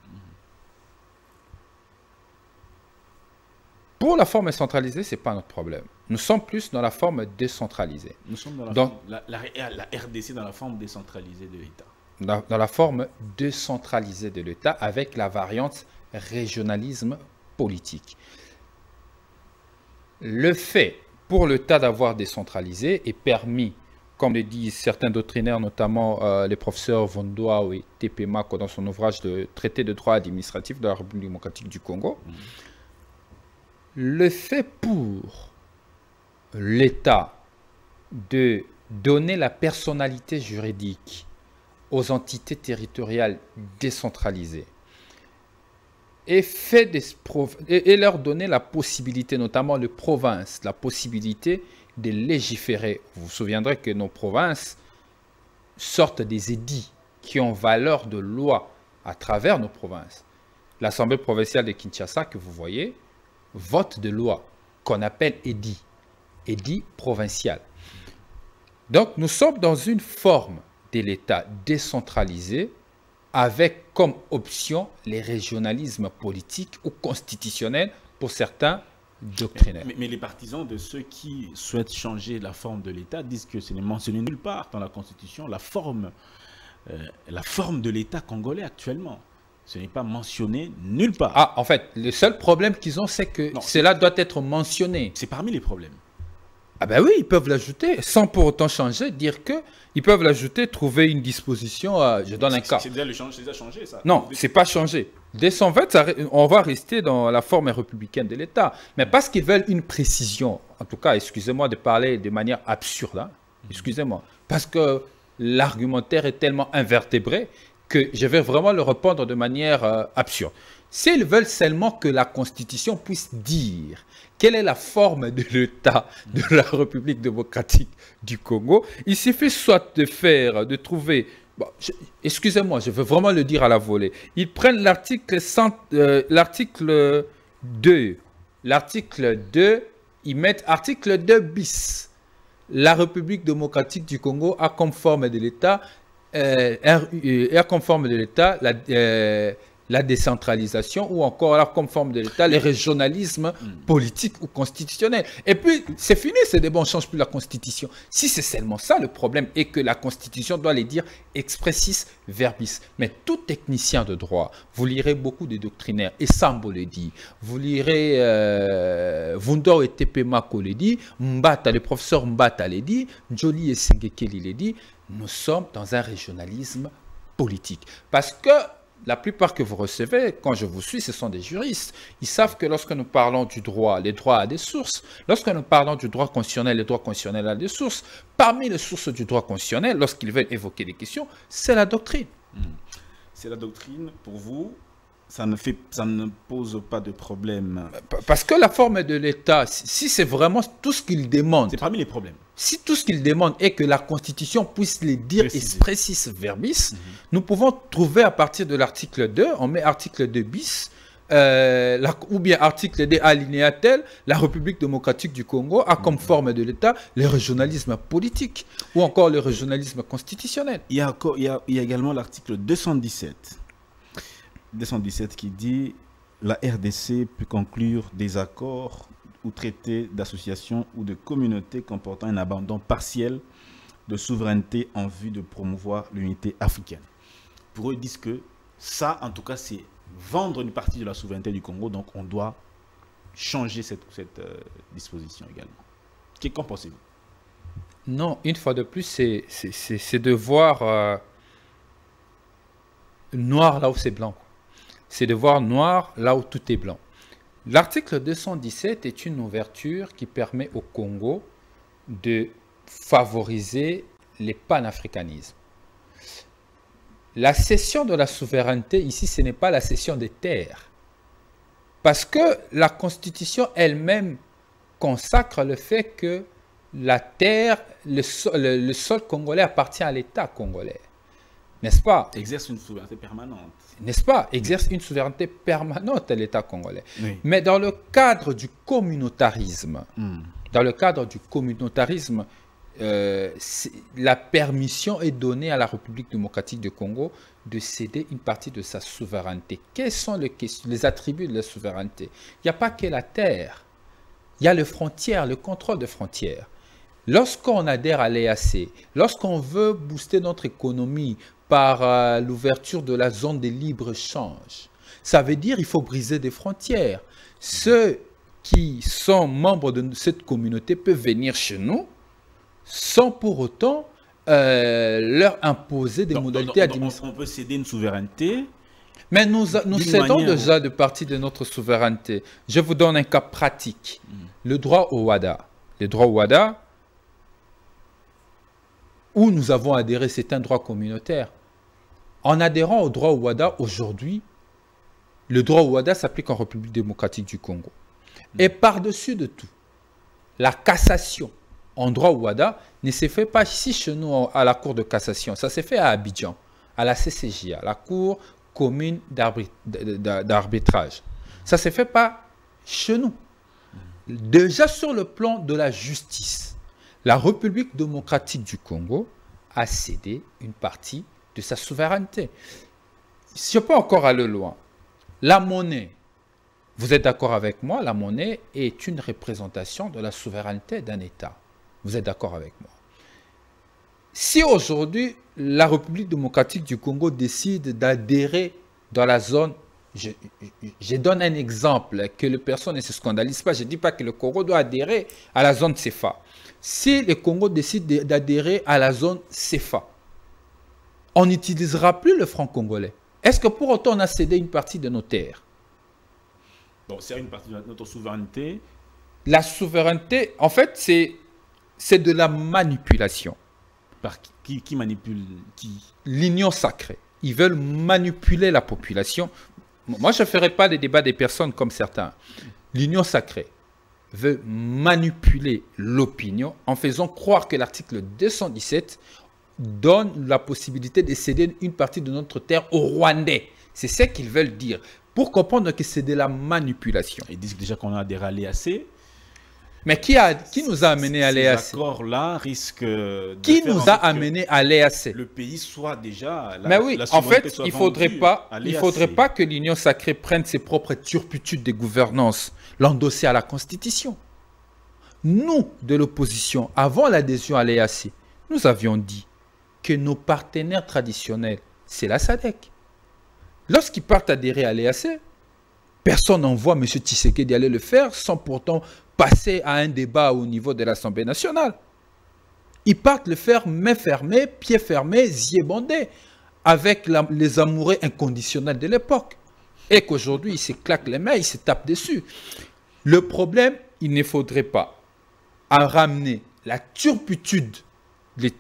Pour la forme centralisée, ce n'est pas notre problème. Nous sommes plus dans la forme décentralisée. Nous sommes dans la RDC dans la forme décentralisée de l'État. Dans la forme décentralisée de l'État avec la variante régionalisme politique. Le fait pour l'État d'avoir décentralisé est permis, comme le disent certains doctrinaires, notamment les professeurs Vondoa et Tepemako dans son ouvrage de traité de droit administratif de la République démocratique du Congo. Le fait pour l'État de donner la personnalité juridique aux entités territoriales décentralisées et leur donner la possibilité, notamment les provinces, la possibilité de légiférer. Vous vous souviendrez que nos provinces sortent des édits qui ont valeur de loi à travers nos provinces. L'Assemblée provinciale de Kinshasa que vous voyez vote de loi qu'on appelle édit provincial. Donc nous sommes dans une forme de l'État décentralisé avec comme option les régionalismes politiques ou constitutionnels pour certains doctrinaires. Mais les partisans de ceux qui souhaitent changer la forme de l'État disent que ce n'est mentionné nulle part dans la Constitution, la forme de l'État congolais actuellement. Ce n'est pas mentionné nulle part. Ah, en fait, le seul problème qu'ils ont, c'est que cela doit être mentionné. C'est parmi les problèmes. Ah ben oui, ils peuvent l'ajouter, sans pour autant changer, dire que ils peuvent l'ajouter, trouver une disposition, je donne un cas. C'est déjà changé, ça. Non, c'est pas changé. Dès 120, on va rester dans la forme républicaine de l'État. Mais parce qu'ils veulent une précision, en tout cas, excusez-moi de parler de manière absurde, hein, excusez-moi, parce que l'argumentaire est tellement invertébré que je vais vraiment le répondre de manière absurde. S'ils veulent seulement que la Constitution puisse dire quelle est la forme de l'État de la République démocratique du Congo, il suffit soit de trouver... Bon, excusez-moi, je veux vraiment le dire à la volée. Ils prennent l'article 2. L'article 2, ils mettent article 2 bis. La République démocratique du Congo a comme forme de l'État la décentralisation ou encore la comme forme de l'État, les régionalismes politiques ou constitutionnels. Et puis, c'est fini, c'est des bons, on ne change plus la Constitution. Si c'est seulement ça, le problème est que la Constitution doit les dire expressis verbis. Mais tout technicien de droit, vous lirez beaucoup de doctrinaires, et Sambo le dit, vous lirez Vundo et Tepemako le dit, Mbata, le professeur Mbata le dit, Njoli et Sengekeli le dit, nous sommes dans un régionalisme politique. Parce que la plupart que vous recevez, quand je vous suis, ce sont des juristes. Ils savent que lorsque nous parlons du droit, les droits à des sources. Lorsque nous parlons du droit constitutionnel, les droits constitutionnels à des sources. Parmi les sources du droit constitutionnel, lorsqu'ils veulent évoquer des questions, c'est la doctrine. C'est la doctrine, pour vous, ça ne pose pas de problème. Parce que la forme de l'État, si c'est vraiment tout ce qu'il demande... C'est parmi les problèmes. Si tout ce qu'il demande est que la Constitution puisse les dire expressis verbis, nous pouvons trouver à partir de l'article 2, on met article 2 bis, ou bien article 2 alinéa tel, la République démocratique du Congo a comme forme de l'État le régionalisme politique, ou encore le régionalisme constitutionnel. Il y a également l'article 217 qui dit la RDC peut conclure des accords ou traités d'association ou de communauté comportant un abandon partiel de souveraineté en vue de promouvoir l'unité africaine. Pour eux, ils disent que ça, en tout cas, c'est vendre une partie de la souveraineté du Congo, donc on doit changer cette disposition également. Qu'en pensez-vous? Non, une fois de plus, c'est de voir noir là où c'est blanc. C'est de voir noir là où tout est blanc. L'article 217 est une ouverture qui permet au Congo de favoriser les panafricanismes. La cession de la souveraineté, ici, ce n'est pas la cession des terres. Parce que la Constitution elle-même consacre le fait que la terre, le sol congolais appartient à l'État congolais. N'est-ce pas? Exerce une souveraineté permanente. N'est-ce pas? Exerce une souveraineté permanente à l'État congolais. Oui. Mais dans le cadre du communautarisme, la permission est donnée à la République démocratique du Congo de céder une partie de sa souveraineté. Quels sont les attributs de la souveraineté? Il n'y a pas que la terre. Il y a les frontières, le contrôle des frontières. Lorsqu'on adhère à l'EAC, lorsqu'on veut booster notre économie par l'ouverture de la zone de libre-échange, ça veut dire qu'il faut briser des frontières. Ceux qui sont membres de cette communauté peuvent venir chez nous sans pour autant leur imposer des modalités administratives. On peut céder une souveraineté. Mais nous cédons déjà de partie de notre souveraineté. Je vous donne un cas pratique. Le droit au WADA. Le droit au WADA, où nous avons adhéré, c'est un droit communautaire. En adhérant au droit au WADA aujourd'hui, le droit au WADA s'applique en République démocratique du Congo. Et par-dessus de tout, la cassation en droit au WADA ne se fait pas ici chez nous à la Cour de cassation. Ça s'est fait à Abidjan, à la CCJ, la Cour commune d'arbitrage. Ça ne se fait pas chez nous. Déjà sur le plan de la justice, la République démocratique du Congo a cédé une partie de sa souveraineté. Si je peux encore aller loin, la monnaie, vous êtes d'accord avec moi, la monnaie est une représentation de la souveraineté d'un État. Vous êtes d'accord avec moi? Si aujourd'hui, la République démocratique du Congo décide d'adhérer dans la zone, je donne un exemple, que les personnes ne se scandalisent pas, je ne dis pas que le Congo doit adhérer à la zone CFA. Si le Congo décide d'adhérer à la zone CFA, on n'utilisera plus le franc congolais. Est-ce que pour autant on a cédé une partie de nos terres? Bon, c'est une partie de notre souveraineté. La souveraineté, en fait, c'est de la manipulation. Par qui manipule qui? L'union sacrée. Ils veulent manipuler la population. Moi, je ne ferai pas des débats des personnes comme certains. L'union sacrée veut manipuler l'opinion en faisant croire que l'article 217 donne la possibilité de céder une partie de notre terre aux Rwandais. C'est ce qu'ils veulent dire. Pour comprendre que c'est de la manipulation. Ils disent déjà qu'on a adhéré à l'EAC. Mais qui nous a amené à l'EAC? Ces accords-là risquent de qui nous a amené à l'EAC? Le pays soit déjà... Mais oui, en fait, il ne faudrait pas que l'Union sacrée prenne ses propres turpitudes de gouvernance, l'endosser à la Constitution. Nous, de l'opposition, avant l'adhésion à l'EAC, nous avions dit que nos partenaires traditionnels, c'est la SADC. Lorsqu'ils partent adhérer à l'EAC, personne n'envoie M. Tshisekedi aller le faire sans pourtant passer à un débat au niveau de l'Assemblée nationale. Ils partent le faire main fermée, pieds fermés, yeux bandés, avec les amoureux inconditionnels de l'époque. Et qu'aujourd'hui, ils se claquent les mains, ils se tapent dessus. Le problème, il ne faudrait pas ramener la turpitude, les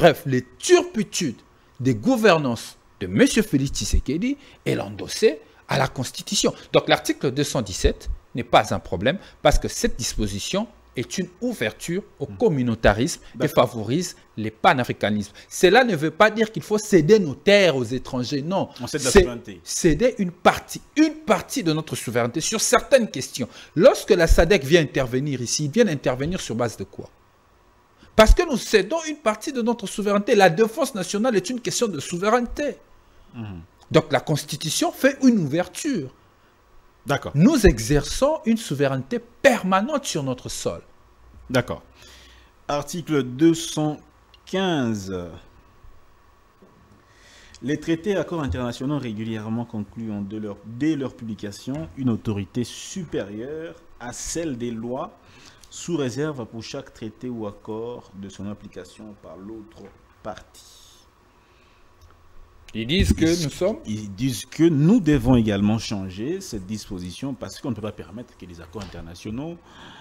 turpitudes des gouvernances de M. Félix Tshisekedi et l'endosser à la Constitution. Donc l'article 217 n'est pas un problème parce que cette disposition est une ouverture au communautarisme et favorise les panafricanismes. Cela ne veut pas dire qu'il faut céder nos terres aux étrangers, non. On cède la souveraineté. Céder une partie de notre souveraineté sur certaines questions. Lorsque la SADC vient intervenir ici, ils viennent intervenir sur base de quoi? Parce que nous cédons une partie de notre souveraineté. La défense nationale est une question de souveraineté. Donc la Constitution fait une ouverture. D'accord. Nous exerçons une souveraineté permanente sur notre sol. D'accord. Article 215. Les traités et accords internationaux régulièrement conclus ont dès leur publication une autorité supérieure à celle des lois sous réserve pour chaque traité ou accord de son application par l'autre partie. Ils disent que nous sommes... Ils disent que nous devons également changer cette disposition parce qu'on ne peut pas permettre que les accords internationaux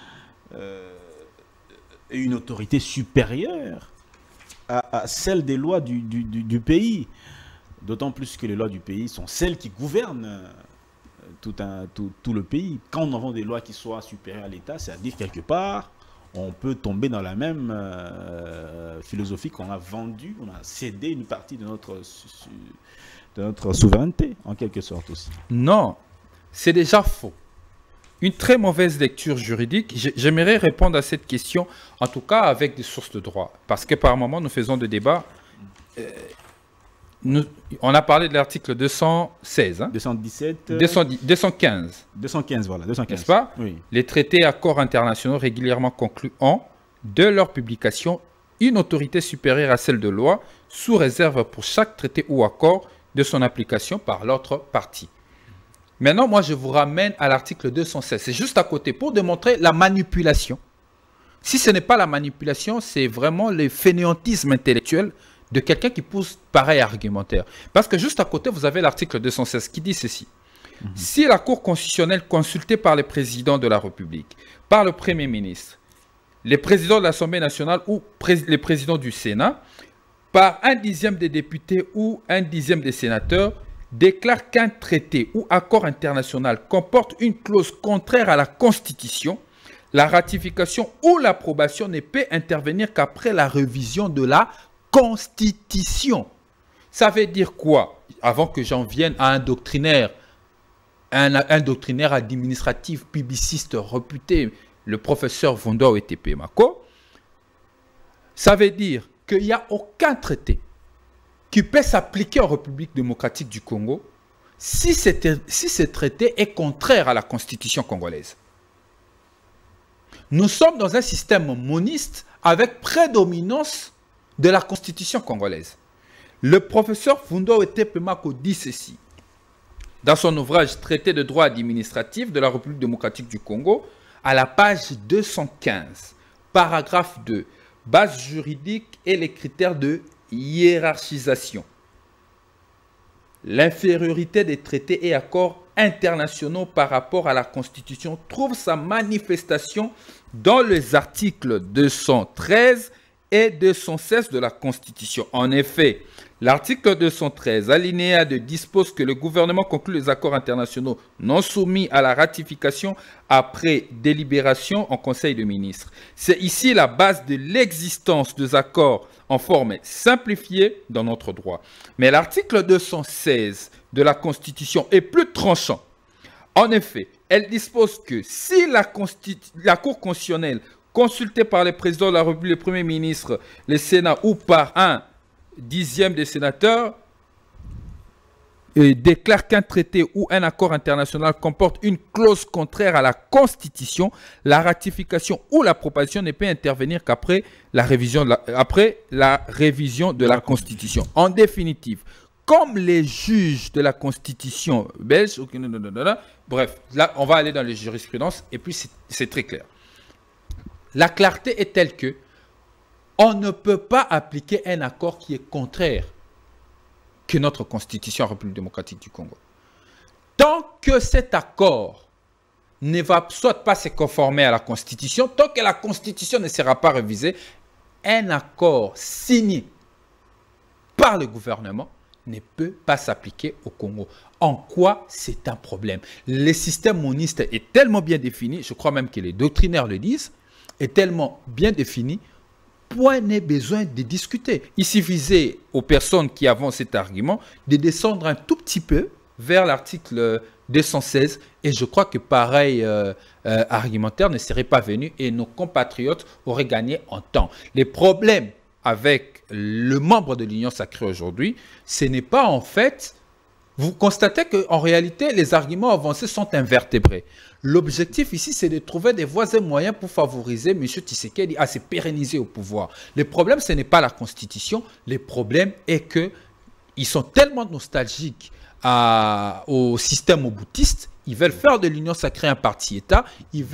aient une autorité supérieure à celle des lois du pays. D'autant plus que les lois du pays sont celles qui gouvernent tout le pays. Quand nous avons des lois qui soient supérieures à l'État, c'est-à-dire quelque part, on peut tomber dans la même philosophie qu'on a vendue, on a cédé une partie de notre souveraineté, en quelque sorte aussi. Non, c'est déjà faux. Une très mauvaise lecture juridique. J'aimerais répondre à cette question, en tout cas avec des sources de droit. Parce que par moment, nous faisons des débats. On a parlé de l'article 216. Hein, 217. 215. 215, voilà. 215. N'est-ce pas? Oui. Les traités et accords internationaux régulièrement conclus ont, de leur publication, une autorité supérieure à celle de loi, sous réserve pour chaque traité ou accord de son application par l'autre partie. Maintenant, moi, je vous ramène à l'article 216. C'est juste à côté pour démontrer la manipulation. Si ce n'est pas la manipulation, c'est vraiment le fainéantisme intellectuel de quelqu'un qui pousse pareil argumentaire. Parce que juste à côté, vous avez l'article 216 qui dit ceci. Si la Cour constitutionnelle consultée par le président de la République, par le Premier ministre, les présidents de l'Assemblée nationale ou les présidents du Sénat, par 1/10 des députés ou 1/10 des sénateurs, déclare qu'un traité ou accord international comporte une clause contraire à la Constitution, la ratification ou l'approbation ne peut intervenir qu'après la révision de la Constitution. Ça veut dire quoi? Avant que j'en vienne à un doctrinaire, un doctrinaire administratif, publiciste réputé, le professeur Vondo ETP Mako, ça veut dire qu'il n'y a aucun traité qui peut s'appliquer en République démocratique du Congo si ce traité est contraire à la Constitution congolaise. Nous sommes dans un système moniste avec prédominance de la Constitution congolaise. Le professeur Fundo Etepemako dit ceci. Dans son ouvrage Traité de droit administratif de la République démocratique du Congo, à la page 215, paragraphe 2, base juridique et les critères de hiérarchisation. L'infériorité des traités et accords internationaux par rapport à la Constitution trouve sa manifestation dans les articles 213 et 216 de la Constitution. En effet, l'article 213, alinéa 2, dispose que le gouvernement conclut les accords internationaux non soumis à la ratification après délibération en Conseil de ministres. C'est ici la base de l'existence des accords en forme simplifiée dans notre droit. Mais l'article 216 de la Constitution est plus tranchant. En effet, elle dispose que si la Cour constitutionnelle consultée par le président de la République, le Premier ministre, le Sénat ou par 1/10 des sénateurs, déclare qu'un traité ou un accord international comporte une clause contraire à la Constitution, la ratification ou l'approbation ne peut intervenir qu'après la révision de la Constitution. En définitive, comme les juges de la Constitution belge, bref, là on va aller dans les jurisprudences et puis c'est très clair. La clarté est telle que on ne peut pas appliquer un accord qui est contraire que notre Constitution en République démocratique du Congo. Tant que cet accord ne va soit pas se conformer à la Constitution, tant que la Constitution ne sera pas révisée, un accord signé par le gouvernement ne peut pas s'appliquer au Congo. En quoi c'est un problème? Le système moniste est tellement bien défini, je crois même que les doctrinaires le disent, est tellement bien défini, point n'est besoin de discuter. Il suffisait aux personnes qui avancent cet argument de descendre un tout petit peu vers l'article 216 et je crois que pareil argumentaire ne serait pas venu et nos compatriotes auraient gagné en temps. Les problèmes avec le membre de l'Union sacrée aujourd'hui, ce n'est pas en fait... Vous constatez qu'en réalité, les arguments avancés sont invertébrés. L'objectif ici, c'est de trouver des voies et moyens pour favoriser M. Tshisekedi à se pérenniser au pouvoir. Le problème, ce n'est pas la Constitution. Le problème est qu'ils sont tellement nostalgiques au système moboutiste. Ils veulent faire de l'Union sacrée un parti-État. Ils veulent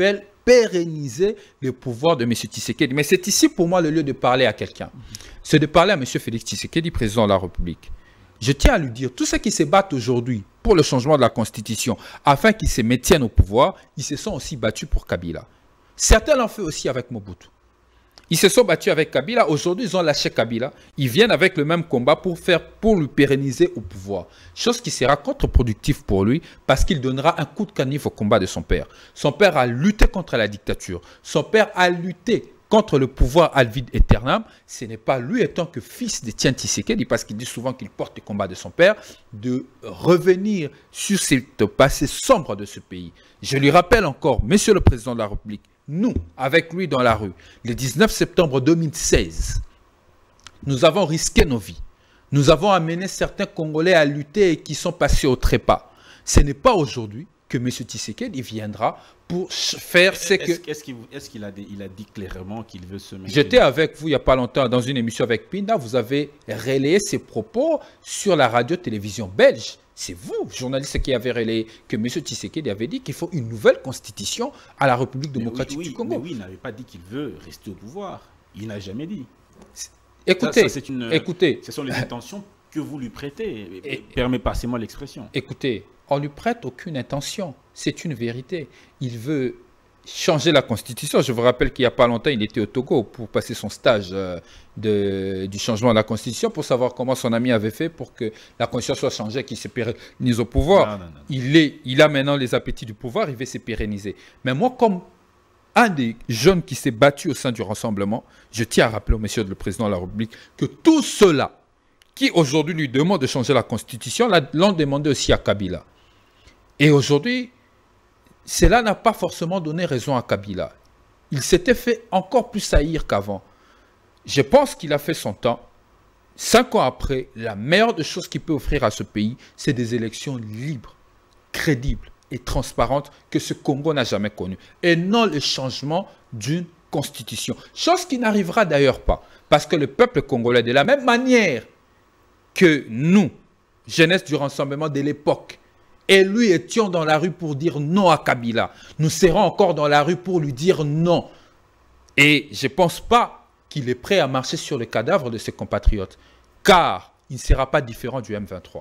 pérenniser le pouvoir de M. Tshisekedi. Mais c'est ici pour moi le lieu de parler à quelqu'un. C'est de parler à M. Félix Tshisekedi, président de la République. Je tiens à lui dire, tous ceux qui se battent aujourd'hui pour le changement de la Constitution, afin qu'ils se maintiennent au pouvoir, ils se sont aussi battus pour Kabila. Certains l'ont fait aussi avec Mobutu. Ils se sont battus avec Kabila. Aujourd'hui, ils ont lâché Kabila. Ils viennent avec le même combat pour lui pérenniser au pouvoir. Chose qui sera contre-productive pour lui parce qu'il donnera un coup de canif au combat de son père. Son père a lutté contre la dictature. Son père a lutté contre le pouvoir ad aeternam. Ce n'est pas lui, étant que fils de Tian Tshisekedi, parce qu'il dit souvent qu'il porte le combat de son père, de revenir sur ce passé sombre de ce pays. Je lui rappelle encore, Monsieur le Président de la République, nous, avec lui dans la rue, le 19 septembre 2016, nous avons risqué nos vies. Nous avons amené certains Congolais à lutter et qui sont passés au trépas. Ce n'est pas aujourd'hui que M. Tshisekedi viendra pour faire ce que... Est-ce qu'il a dit clairement qu'il veut se mettre... J'étais avec vous il n'y a pas longtemps dans une émission avec Pinda. Vous avez relayé ses propos sur la radio-télévision belge. C'est vous, journaliste, qui avez relayé que M. Tshisekedi avait dit qu'il faut une nouvelle constitution à la République démocratique du Congo. Mais oui, il n'avait pas dit qu'il veut rester au pouvoir. Il n'a jamais dit. Écoutez, ce sont les intentions que vous lui prêtez. Passez-moi l'expression. Écoutez, on ne lui prête aucune intention. C'est une vérité. Il veut changer la Constitution. Je vous rappelle qu'il n'y a pas longtemps, il était au Togo pour passer son stage du changement de la Constitution pour savoir comment son ami avait fait pour que la Constitution soit changée, qu'il se pérennise au pouvoir. Non. Il a maintenant les appétits du pouvoir, il veut se pérenniser. Mais moi, comme un des jeunes qui s'est battu au sein du Rassemblement, je tiens à rappeler au Monsieur le Président de la République que tous ceux-là qui aujourd'hui lui demandent de changer la Constitution l'ont demandé aussi à Kabila. Et aujourd'hui, cela n'a pas forcément donné raison à Kabila. Il s'était fait encore plus haïr qu'avant. Je pense qu'il a fait son temps. 5 ans après, la meilleure des choses qu'il peut offrir à ce pays, c'est des élections libres, crédibles et transparentes que ce Congo n'a jamais connues. Et non le changement d'une constitution. Chose qui n'arrivera d'ailleurs pas. Parce que le peuple congolais, de la même manière que nous, jeunesse du Rassemblement de l'époque, et lui étions dans la rue pour dire non à Kabila, nous serons encore dans la rue pour lui dire non. Et je ne pense pas qu'il est prêt à marcher sur le cadavre de ses compatriotes, car il ne sera pas différent du M23.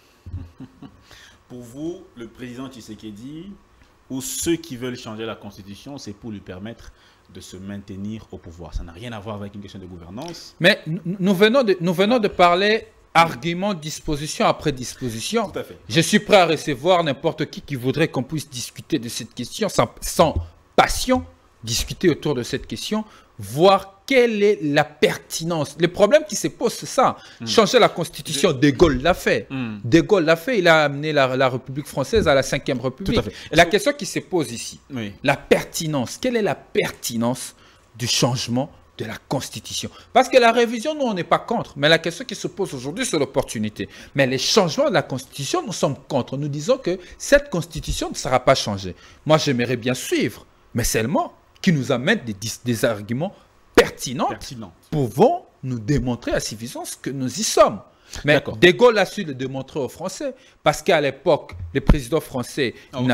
Pour vous, le président Tshisekedi, ou ceux qui veulent changer la Constitution, c'est pour lui permettre de se maintenir au pouvoir. Ça n'a rien à voir avec une question de gouvernance. Mais nous venons de parler... Argument, disposition après disposition. Tout à fait. Je suis prêt à recevoir n'importe qui voudrait qu'on puisse discuter de cette question sans passion, discuter autour de cette question, voir quelle est la pertinence. Le problème qui se pose, c'est ça. Changer la Constitution, De Gaulle l'a fait. De Gaulle l'a fait, il a amené la République française à la 5e République. Tout à fait. La question qui se pose ici, oui, la pertinence. Quelle est la pertinence du changement de la Constitution? Parce que la révision, nous, on n'est pas contre. Mais la question qui se pose aujourd'hui, c'est l'opportunité. Mais les changements de la Constitution, nous sommes contre. Nous disons que cette Constitution ne sera pas changée. Moi, j'aimerais bien suivre, mais seulement qui nous amène des arguments pertinents pouvant nous démontrer à suffisance que nous y sommes. Mais De Gaulle a su le démontrer aux Français. Parce qu'à l'époque, les présidents français...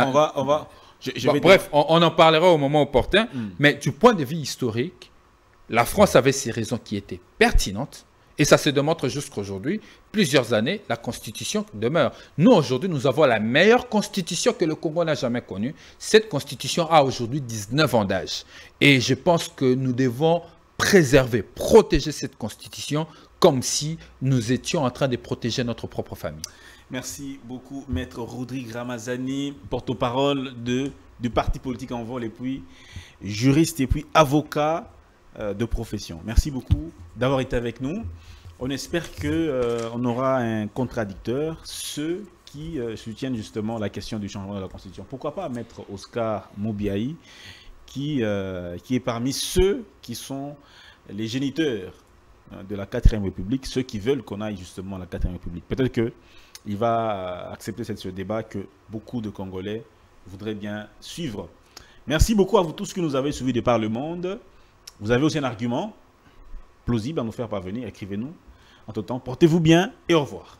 Bref, on en parlera au moment opportun. Mais du point de vue historique, la France avait ses raisons qui étaient pertinentes et ça se démontre jusqu'aujourd'hui. Plusieurs années, la Constitution demeure. Nous, aujourd'hui, nous avons la meilleure Constitution que le Congo n'a jamais connue. Cette Constitution a aujourd'hui 19 ans d'âge. Et je pense que nous devons préserver, protéger cette Constitution comme si nous étions en train de protéger notre propre famille. Merci beaucoup, Maître Rodrigue Ramazani, porte-parole du parti politique En Vol et puis juriste et puis avocat de profession. Merci beaucoup d'avoir été avec nous. On espère qu'on aura un contradicteur, ceux qui soutiennent justement la question du changement de la Constitution. Pourquoi pas Maître Oscar Mobiaï, qui est parmi ceux qui sont les géniteurs de la 4e République, ceux qui veulent qu'on aille justement à la 4e République. Peut-être qu'il va accepter ce débat que beaucoup de Congolais voudraient bien suivre. Merci beaucoup à vous tous qui nous avez suivis de par le monde. Vous avez aussi un argument plausible à nous faire parvenir, écrivez-nous. Entre-temps, portez-vous bien et au revoir.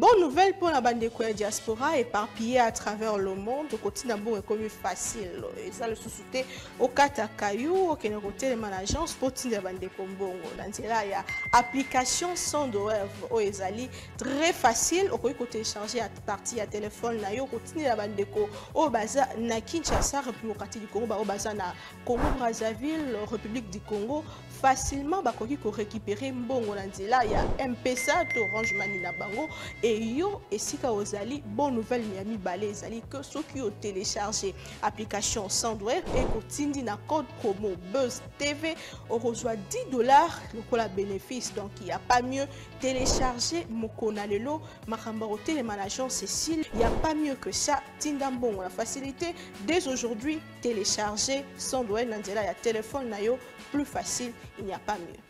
Bonne nouvelle pour la bande de diaspora éparpillée à travers le monde. Au quotidien, bon, est comme facile. Et ça, le sous-souté au Katakayou, au Kénéroté, les managers, pour la bande de Kombongo. Dans là, il y a application sans douleur au Ezali. Très facile. Au côté télécharger à partir à téléphone, na yo, quotidien la bande de Ko, au Baza, na Kinshasa, République du Congo, au Baza, na Congo, Brazzaville, République du Congo. Facilement, bakoki ko récupérer mbongo na nzela ya M-Pesa to Orange Money na bango et yo esika ozali bonne nouvelle Miami Balé ezali que ceux qui ont téléchargé application Sandwave et kotindi na code promo Buzz TV on reçoit $10 le la bénéfice donc il n'y a pas mieux télécharger mokona lelo makamba hotel management Cécile il n'y a pas mieux que ça tinda mbongo la facilité dès aujourd'hui télécharger Sandwave na nzela ya téléphone na yo plus facile, il n'y a pas mieux.